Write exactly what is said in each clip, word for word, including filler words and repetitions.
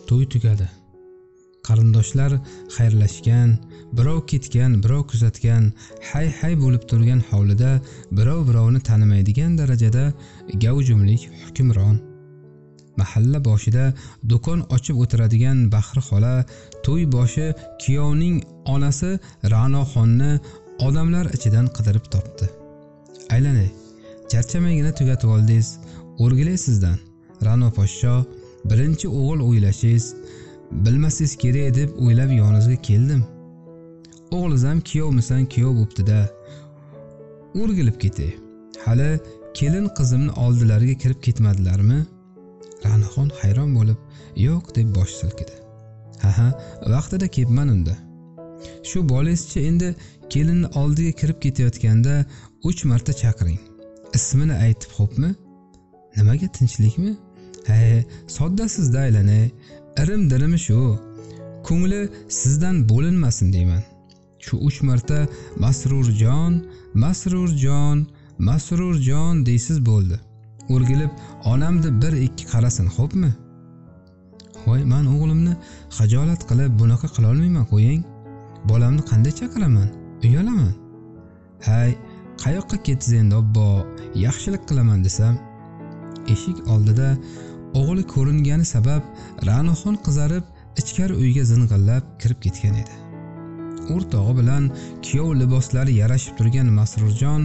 To'y tugadi. Qarindoshlar xayrlashgan, birov ketgan, birov kuzatgan, hay-hay bo'lib turgan hovlida birov birovni tanimaydigan darajada gavjumlik hukmron. Mahalla boshida do'kon ochib o'tiradigan Bahri xola to'y boshi kuyovning onasi Ra'noxonni odamlar ichidan qidirib topdi. Aylanay, charchamaygina tugatib oldingiz, o'rgilay sizdan. Ra'no poshsho, birinchi o'g'il o'ylashingiz, bilmasingiz kerak deb o'ylab yoningizga keldim. O'g'liz ham kuyovmisan, kuyov bo'pti-da. O'rgilib ketay. Hali kelin qizimni oldilariga kirib ketmadilarmi? Ra'noxon hayron bo'lib, yo'q deb bosh silkidi. Ha-ha, vaqtida kelibman unda. Shu bolangizcha endi kelinni oldiga kirib ketayotganda uch marta chaqiring. Ismini aytib xo'pmi? Nimaga tinchlikmi? Hey, soddasiz-da aylanay. Irim-dirimi shu. Ko'ngli sizdan bo'linmasin deyman. Shu uch marta Masrurjon, Masrurjon, Masrurjon deysiz bo'ldi. O'rgilib onamni bir ikki qarasin, xo'pmi? Voy, men o'g'limni xajolat qilib bunaqa qila olmayman, qo'ying. Bolamni qanday chaqiraman? Uyalaman. Hay, qayoqqa ketdingiz endi obbo? Yaxshilik qilaman desam, eshik oldida o'g'li ko'ringani sabab Ra'noxon qizarib ichkari uyga zing'illab kirib ketgan edi. O'rtog'i bilan kuyov liboslari yarashib turgan Masrurjon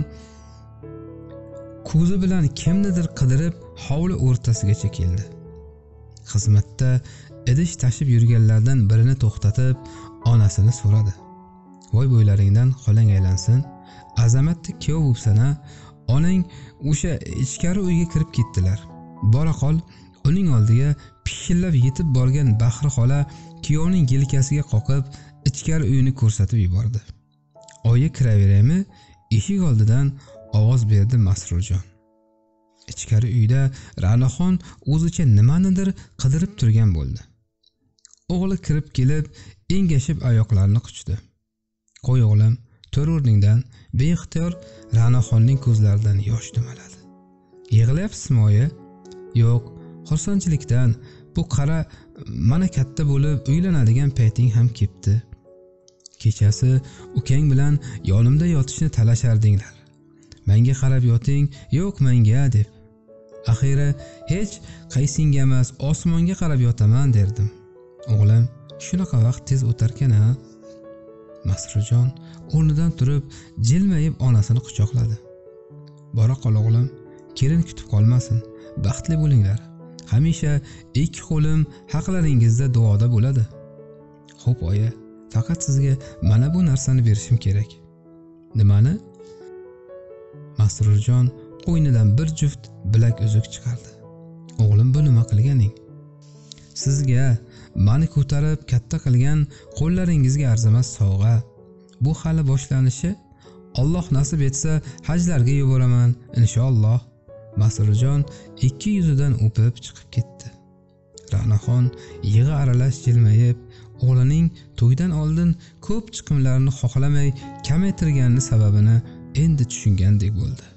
ko'zi bilan kimnidir qidirib hovli o'rtasigacha keldi. Xizmatda idish tashib yurganlardan birini to'xtatib, onasini so'radi. Voy, bo'ylaringdan xolang aylansin. Azamatli kuyov bo'lsana, onang o'sha ichkari uyga kirib ketdilar. Bora qol, uning oldiga pishillab yetib borgan Bahri xola kuyovning yelkasiga qoqib, ichkari uyini ko'rsatib yubordi. Oyi kiraveraymi? Eshik oldidan ovoz berdi Masrurjon. Ichkari uyda Ra'noxon o'zicha nimanidir qidirib turgan bo'ldi. O'g'li kirib kelib, engashib oyoqlarini quchdi. Qo'y o'g'lim, tur o'rningdan. Beixtiyor Ra'noxonning ko'zlaridan yosh dumaladi. Yig'layapsizmi oyi? Yo'q, xursandchilikdan. Bu qara, mana katta bo'lib uylanadigan payting ham kelibdi. Kechasi ukang bilan yonimda yotishni talashardinglar. Menga qarab yoting, yo'q menga deb. Axiri hech qaysinga emas, osmonga qarab yotaman derdim. O'g'lim, shunaqa vaqt tez o'tarkan-a? Masrurjon o'rnidan turib, jilmayib onasini quchoqladi. Bora qol o'g'lim, kelin kutib qolmasin. Baxtli bo'linglar. Hamisha ikki qo'lim haqlaringizda duoda bo'ladi. Xo'p oyi, faqat sizga mana bu narsani berishim kerak. Nimani? Masrurjon qo'ynidan bir juft bilak uzuk chiqardi. O'g'lim, bu nima qilganing? Sizga meni ko'tarib katta qilgan qo'llaringizga arzimas sovg'a. Bu hali boshlanishi. Alloh nasib etsa hajlarga yuboraman, inshaalloh. Masrurjon ikki yuzidan o'pib chiqib ketdi. Ra'noxon yig'i aralash jilmayib, o'g'lining to'ydan oldin ko'p chiqimlarni xohlamay kamaytirganini sababini endi tushungandek bo'ldi.